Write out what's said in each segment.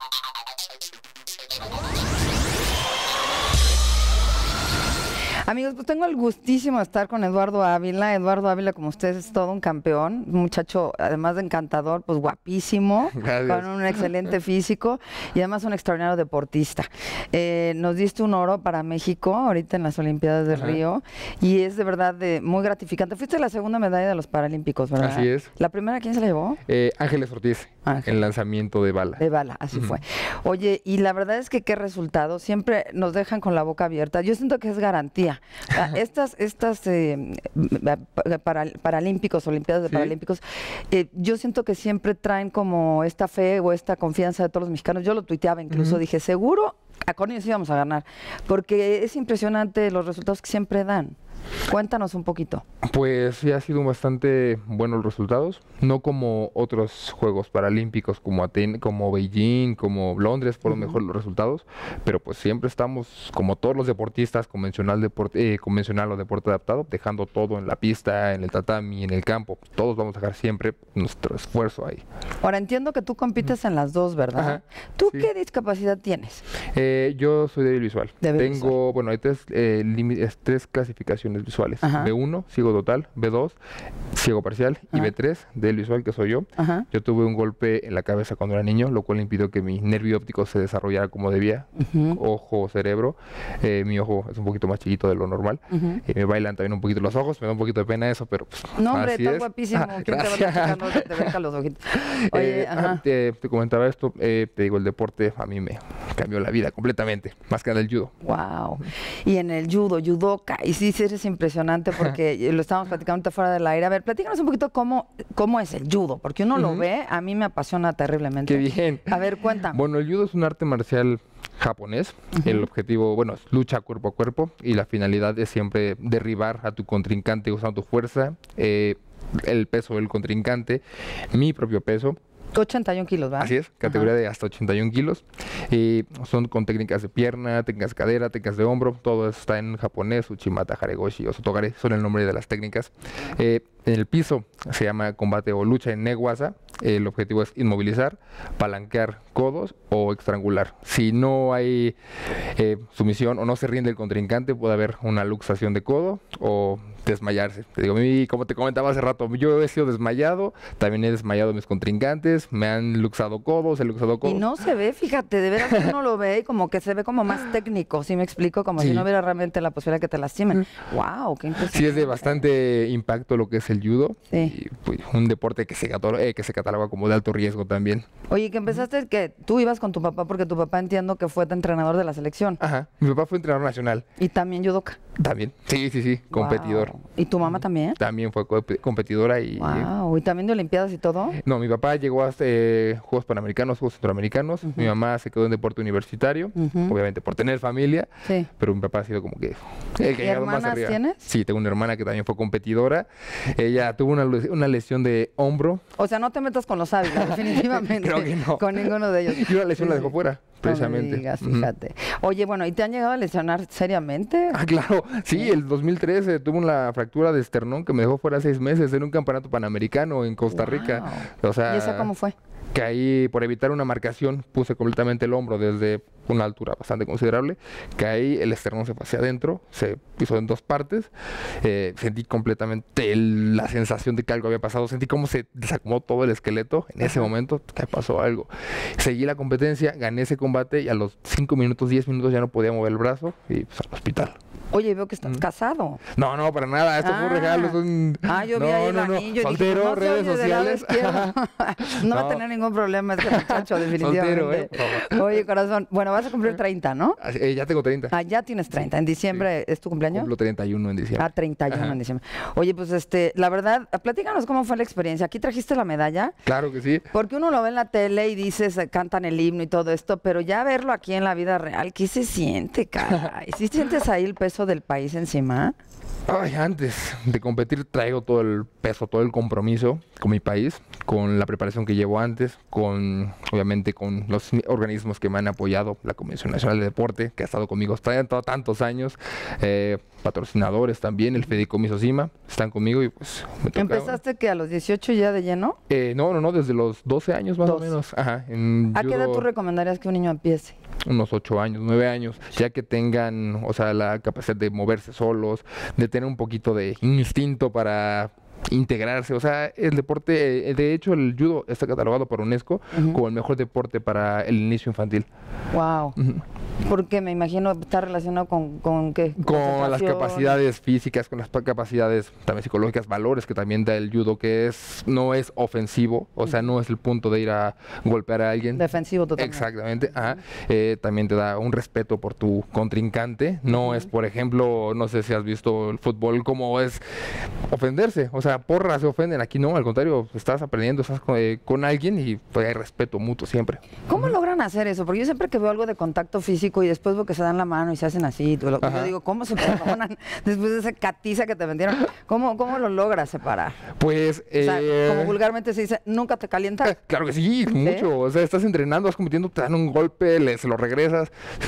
Amigos, pues tengo el gustísimo de estar con Eduardo Ávila. Eduardo Ávila, como ustedes, es todo un campeón, un muchacho, además de encantador, pues guapísimo, Gracias. con un excelente físico y además un extraordinario deportista. Nos diste un oro para México ahorita en las Olimpiadas de Ajá. Río y es de verdad muy gratificante. Fuiste la segunda medalla de los Paralímpicos, ¿verdad? Así es. ¿La primera quién se la llevó? Ángeles Ortiz, Ángeles. en lanzamiento de bala. De bala, así fue. Oye, y la verdad es que qué resultado, siempre nos dejan con la boca abierta. Yo siento que es garantía. Estas paralímpicos, Olimpiadas de Sí. Paralímpicos, yo siento que siempre traen como esta fe o esta confianza de todos los mexicanos. Yo lo tuiteaba incluso, dije, seguro con ellos íbamos a ganar, porque es impresionante los resultados que siempre dan. Cuéntanos un poquito. Pues sí, ha sido bastante buenos los resultados, no como otros Juegos Paralímpicos como Atenas, como Beijing, como Londres, fueron mejor los resultados, pero pues siempre estamos, como todos los deportistas, convencional o deporte adaptado, dejando todo en la pista, en el tatami, en el campo. Todos vamos a dejar siempre nuestro esfuerzo ahí. Ahora, entiendo que tú compites en las dos, ¿verdad? Ajá, ¿Tú sí. qué discapacidad tienes? Yo soy débil visual. Débil Tengo, bueno, hay tres clasificaciones visuales. Ajá. B1, ciego total, B2, ciego parcial y Ajá. B3, débil visual, que soy yo. Ajá. Yo tuve un golpe en la cabeza cuando era niño, lo cual impidió que mi nervio óptico se desarrollara como debía. Ojo, cerebro. Mi ojo es un poquito más chiquito de lo normal. Me bailan también un poquito los ojos, me da un poquito de pena eso, pero pues, No, hombre, así estás es. guapísimo. ¿Quién te va a estar Gracias. checando que te vengan los ojitos? Oye, ajá. Te comentaba esto, te digo, el deporte a mí me cambió la vida completamente, más que nada el judo. Wow. Y en el judoka, y sí, sí eres impresionante porque lo estábamos platicando ahorita fuera del aire. A ver, platícanos un poquito cómo es el judo, porque uno lo ve, a mí me apasiona terriblemente. Qué bien. A ver, cuéntame. Bueno, el judo es un arte marcial japonés. El objetivo, bueno, es lucha cuerpo a cuerpo y la finalidad es siempre derribar a tu contrincante usando tu fuerza, el peso del contrincante, mi propio peso. 81 kilos, ¿va? Así es, categoría de hasta 81 kilos. Son con técnicas de pierna, técnicas de cadera, técnicas de hombro. Todo eso está en japonés, Uchimata, Haregoshi o Sotogare, son el nombre de las técnicas. En el piso se llama combate o lucha en Newaza. El objetivo es inmovilizar, palanquear codos o estrangular. Si no hay sumisión o no se rinde el contrincante, puede haber una luxación de codo o desmayarse. Te digo, a mí, como te comentaba hace rato, yo he sido desmayado, también he desmayado a mis contrincantes, me han luxado codos, he luxado codos. Y no se ve, fíjate, de veras uno lo ve y como que se ve como más técnico, ¿sí me explico? Como si Sí. no hubiera realmente la posibilidad que te lastimen. ¡Wow! ¡Qué impresionante! Sí, es de bastante impacto lo que es el judo. Sí. Y, pues, un deporte que se cataloga como de alto riesgo también. Oye, que empezaste que tú ibas con tu papá porque tu papá entiendo que fue entrenador de la selección Ajá. Mi papá fue entrenador nacional. y también judoka. También. Sí. Competidor. Wow. ¿Y tu mamá también? También fue competidora y... Wow. ¿Y también de Olimpiadas y todo? No, mi papá llegó hasta Juegos Panamericanos, Juegos Centroamericanos. Mi mamá se quedó en deporte universitario, obviamente por tener familia. Sí. Pero mi papá ha sido como que el que ¿Y ha llegado más hermanas arriba. tienes? Sí, tengo una hermana que también fue competidora. Ella tuvo una lesión de hombro O sea, no te metas con los Ávila, definitivamente. Creo que no. Con ninguno de ellos. y una lesión la dejó fuera, precisamente. No me digas, Ujú. fíjate. Oye, bueno, ¿y te han llegado a lesionar seriamente? Ah, claro. Sí, el 2013 tuve una fractura de esternón que me dejó fuera 6 meses en un campeonato panamericano en Costa Rica. O sea, ¿Y esa cómo fue? que ahí, por evitar una marcación, puse completamente el hombro desde una altura bastante considerable, que ahí el esternón se fue hacia adentro, se hizo en 2 partes, sentí completamente la sensación de que algo había pasado, sentí cómo se desacomodó todo el esqueleto, en ese momento que pasó algo. Seguí la competencia, gané ese combate y a los 5 minutos, 10 minutos ya no podía mover el brazo y pues al hospital. Oye, veo que estás casado. No, para nada, esto fue un regalo, es un... Yo vi ahí el anillo y dije, soltero, no se redes oye del lado sociales. izquierdo. No va a No. tener ningún problema este muchacho, definitivamente. Soltero, por favor. Oye, corazón, bueno, vas a cumplir 30, ¿no? Ya tengo 30. Ya tienes 30. ¿En diciembre es tu cumpleaños? Cumplo 31 en diciembre. 31 Ajá. en diciembre. Oye, pues la verdad, platícanos cómo fue la experiencia. ¿Aquí trajiste la medalla? Claro que sí. Porque uno lo ve en la tele y dices, cantan el himno y todo esto, pero ya verlo aquí en la vida real, ¿qué se siente, caray? ¿Sí sientes ahí el peso del país encima? Ay, antes de competir traigo todo el peso, todo el compromiso con mi país, con la preparación que llevo antes, obviamente con los organismos que me han apoyado, la Comisión Nacional de Deporte, que ha estado conmigo tantos años, patrocinadores también, el Fideicomiso CIMA, están conmigo y pues me toca. ¿Empezaste que a los 18 ya de lleno? No, desde los 12 años más o menos. Ajá, ¿A qué edad tú recomendarías que un niño empiece? Unos 8 años, 9 años, ya que tengan, o sea, la capacidad de moverse solos, de tener un poquito de instinto para integrarse. O sea, el deporte, de hecho, el judo está catalogado por UNESCO como el mejor deporte para el inicio infantil. Wow. Porque me imagino está relacionado con qué? Con las capacidades físicas, con las capacidades también psicológicas, valores que también da el judo, que no es ofensivo, o sea, no es el punto de ir a golpear a alguien. Defensivo totalmente. Exactamente. También te da un respeto por tu contrincante. No es, por ejemplo, no sé si has visto el fútbol, como es ofenderse. O sea, porras se ofenden. Aquí no, al contrario, estás aprendiendo, estás con alguien y pues hay respeto mutuo siempre. ¿Cómo logran hacer eso? Porque yo siempre que veo algo de contacto físico y después veo que se dan la mano y se hacen así, yo digo, ¿cómo se perdonan después de esa catiza que te vendieron? ¿Cómo lo logras separar? Pues, o sea, como vulgarmente se dice, ¿nunca te calientas? Claro que sí, mucho. O sea, estás entrenando, vas compitiendo, te dan un golpe, se lo regresas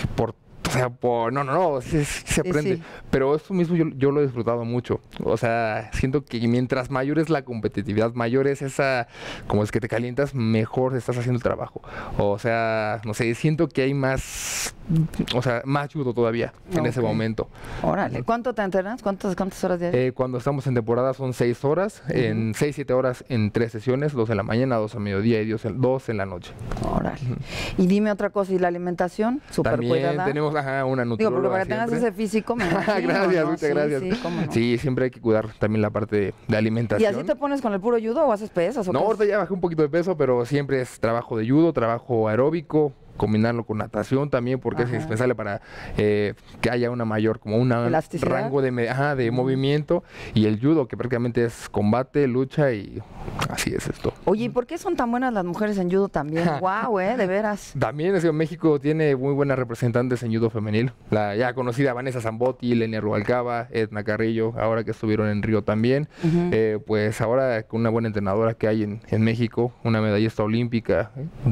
no, se aprende. Sí. Pero eso mismo yo lo he disfrutado mucho. O sea, siento que mientras mayor es la competitividad, mayor es esa, como es que te calientas, mejor estás haciendo el trabajo. O sea, no sé, siento que hay más, más judo todavía en ese momento. Órale, ¿cuánto te entrenas? ¿Cuántas horas diarias? Cuando estamos en temporada son 6 horas, en 6-7 horas en 3 sesiones, 2 en la mañana, 2 a mediodía y 2 en la noche. Órale. Y dime otra cosa, ¿y la alimentación? ¿Súper cuidada? Tenemos una nutrióloga. Digo, porque para que tengas ese físico, me imagino, gracias, ¿no? muchas gracias. Sí, ¿cómo no? Sí, siempre hay que cuidar también la parte de alimentación. ¿Y así te pones con el puro judo o haces pesas? No, ahorita ya bajé un poquito de peso, pero siempre es trabajo de judo, trabajo aeróbico, combinarlo con natación también, porque es indispensable para que haya una mayor, como un rango de movimiento, y el judo, que prácticamente es combate, lucha, y así es esto. Oye, ¿y por qué son tan buenas las mujeres en judo también? ¡Guau, de veras! También México tiene muy buenas representantes en judo femenil, la ya conocida Vanessa Zambotti, Lenia Rubalcaba, Edna Carrillo, ahora que estuvieron en Río también, pues ahora con una buena entrenadora que hay en México, una medallista olímpica,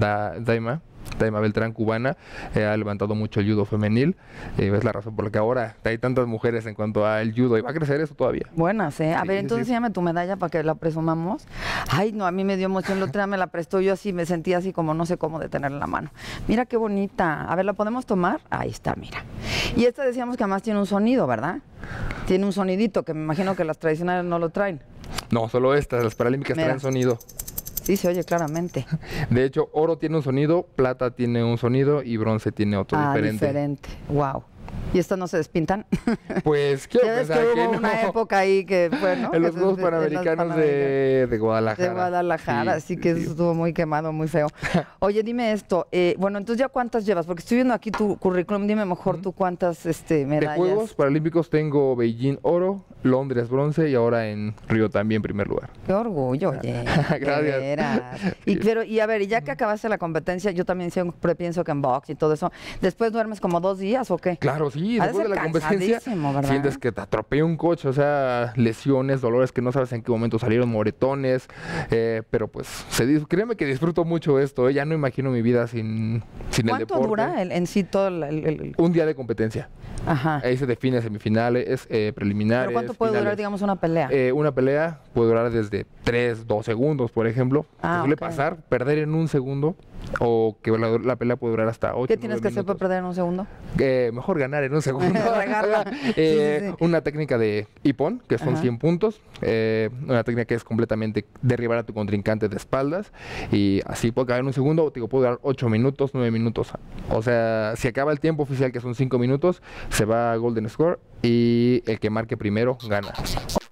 Daima Beltrán, cubana, ha levantado mucho el judo femenil. Es la razón por la que ahora hay tantas mujeres en cuanto al judo, y va a crecer eso todavía. Buenas, ¿eh? A ver, entonces enséñame tu medalla para que la presumamos. Ay, no, a mí me dio emoción, la otra me la prestó, yo así me sentía así como no sé cómo de tenerla en la mano. Mira qué bonita. A ver, ¿la podemos tomar? Ahí está, mira. Y esta decíamos que además tiene un sonido, ¿verdad? Tiene un sonidito, que me imagino que las tradicionales no lo traen. No, solo estas, las paralímpicas traen sonido. Sí, se oye claramente. De hecho, oro tiene un sonido, plata tiene un sonido y bronce tiene otro diferente. Wow. ¿Y estas no se despintan? Pues quiero pensar que hubo una época ahí que fue, ¿no? En los Juegos Panamericanos de Guadalajara. De Guadalajara, sí, que eso estuvo muy quemado, muy feo. Oye, dime esto, bueno, entonces ¿ya cuántas llevas? Porque estoy viendo aquí tu currículum, dime mejor tú cuántas medallas. De Juegos Paralímpicos tengo Beijing oro, Londres bronce y ahora en Río también primer lugar. Qué orgullo, oye. Gracias. Y a ver, y ya que acabaste la competencia, yo también siempre pienso que en box y todo eso, ¿después duermes como 2 días o qué? Claro, sí, después de la competencia sientes que te atropella un coche, o sea, lesiones, dolores que no sabes en qué momento salieron, moretones, pero pues créeme que disfruto mucho esto, ya no imagino mi vida sin el deporte. ¿Cuánto dura en sí todo un día de competencia? Ajá. Ahí se define semifinales, preliminares. ¿Pero cuánto puede durar, digamos, una pelea? Una pelea puede durar desde 2 segundos, por ejemplo. Suele pasar, perder en 1 segundo, o que la pelea puede durar hasta 8. ¿Qué tienes que hacer para perder en 1 segundo? Mejor ganar en 1 segundo. Una técnica de ippon, que son 100 puntos. Una técnica que es completamente derribar a tu contrincante de espaldas. Y así puede acabar en 1 segundo, o puede durar 8 minutos, 9 minutos. O sea, si acaba el tiempo oficial, que son 5 minutos, se va a Golden Score y el que marque primero gana.